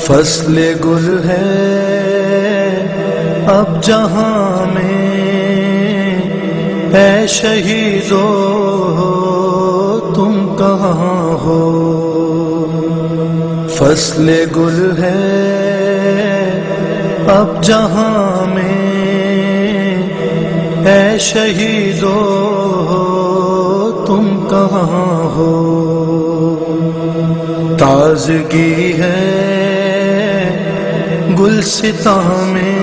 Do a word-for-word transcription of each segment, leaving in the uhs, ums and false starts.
فصل گل ہے اب جہاں میں، اے شہیدو تم کہاں ہو؟ فصل گل ہے اب جہاں میں، اے شہیدو تم کہاں ہو؟ تازگی ہے گلستاں میں،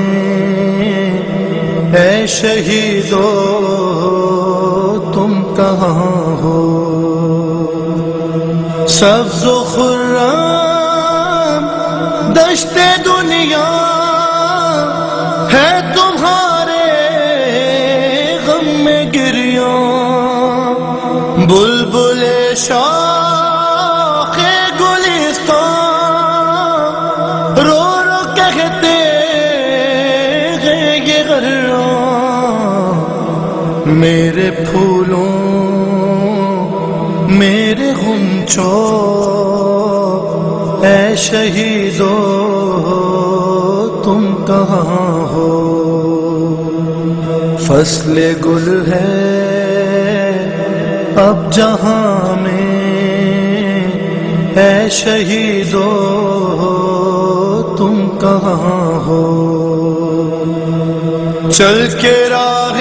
اے شہیدو تم کہاں ہو؟ سبز و خرم دشت دنیا ہے تمہارے غم میں گریاں، بلبل شاخ گلستان رو رو کہتے ہیں یہ غراں، میرے پھولوں میرے غنچوں اے شہیدو تم کہاں ہو؟ فصل گل ہے اب جہاں میں، اے شہیدو تم کہاں ہو؟ چل کے راہ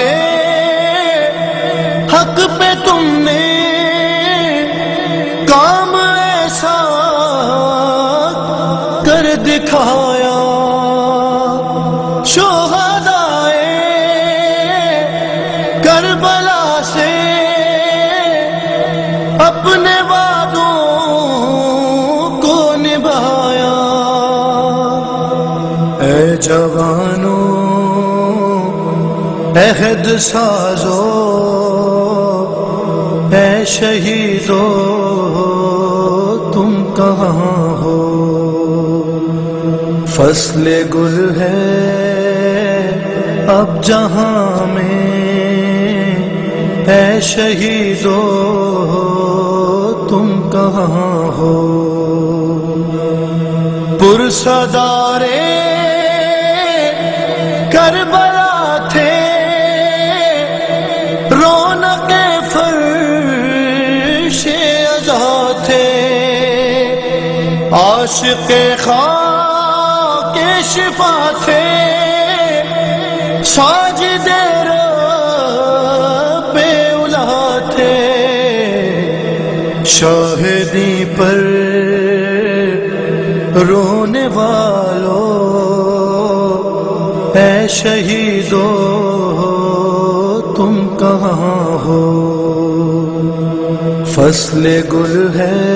حق پہ تم نے کام ایسا کر دکھایا، شہدائے کربلا سے اپنے وعدوں کو نبھایا۔ اے جوانوں عہد سازو، اے شہیدو تم کہاں ہو؟ فصل گل ہے اب جہاں میں، اے شہیدو تم کہاں ہو؟ پرصدارے کربلا تھے، رونق فرش عزا تھے، عاشق خاک شفا تھے، ساجد رب اولا تھے، شاہدی پر رونے والوں اے شہیدو تم کہاں ہو؟ فصل گل ہے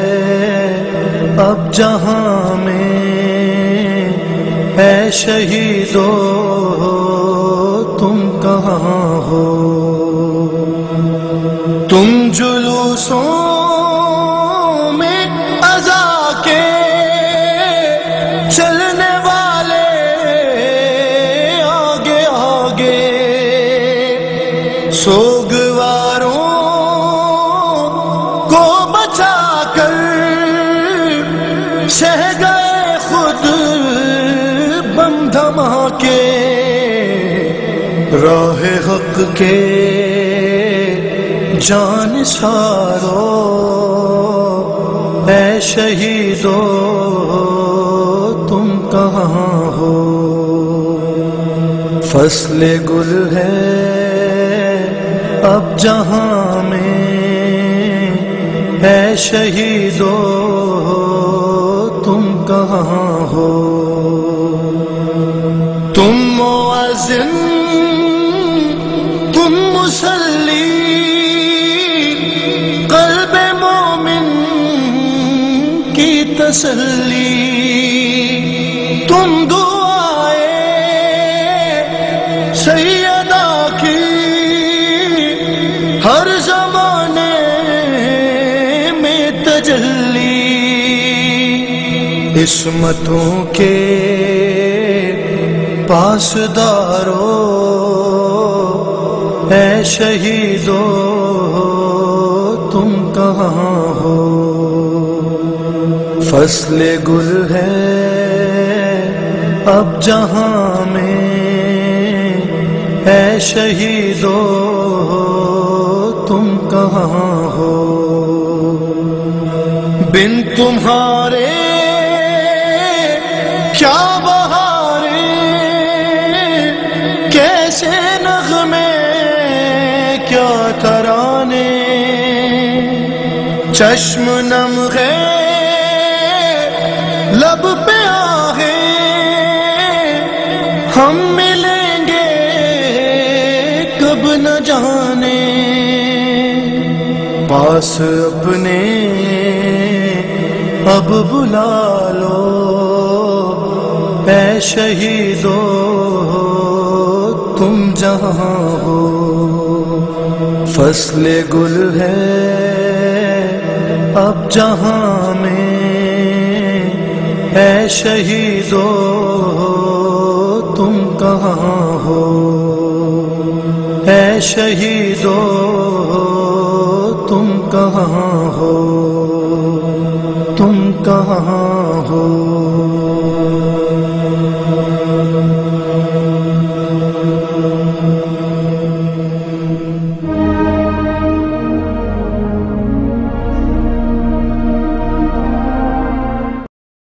اب جہاں میں، اے شہیدو تم کہاں ہو؟ تم جلوسوں میں عزا کے چلنے والے آگے آگے، سوگواروں کو بچا کر سہ گئے خود بم دھماکے، راہ حق کے جان سارو اے شہیدو تم کہاں ہو؟ فصل گل ہے اب جہاں میں، اے شہیدو تم کہاں ہو؟ تم مؤذن تم مصلی، قلب مومن کی تسلی، تم دعائے سیدہ کی ہر زمانے میں تجلی، عصمتوں کے پاسدارو اے شہیدو تم کہاں ہو؟ فصل گل ہے اب جہاں میں اے شہیدو تم کہاں ہو؟ بن تمہارے کیا بہارے، کیسے نغمے کیا ترانے، چشم نم ہے لب پہ آہے، ہم ملیں گے کب نہ جانے، پاس اپنے اب بلا لو اے شہیدو تم جہاں ہو۔ فصل گل ہے اب جہاں میں اے شہیدو تم کہاں ہو؟ اے شہیدو تم کہاں ہو؟ تم کہاں ہو؟